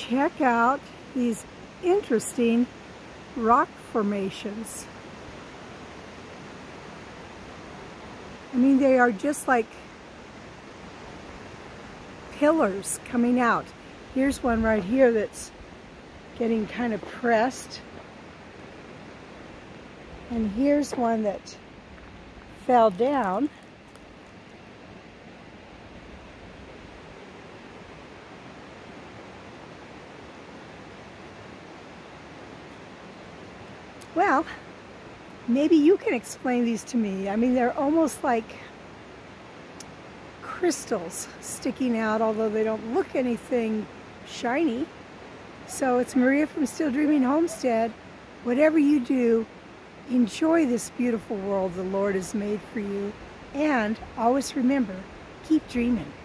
check out these interesting rock formations. I mean, they are just like pillars coming out. Here's one right here that's getting kind of pressed. And here's one that fell down. Well, maybe you can explain these to me. I mean, they're almost like crystals sticking out, although they don't look anything shiny. So it's Maria from Still Dreaming Homestead. Whatever you do, enjoy this beautiful world the Lord has made for you. And always remember, keep dreaming.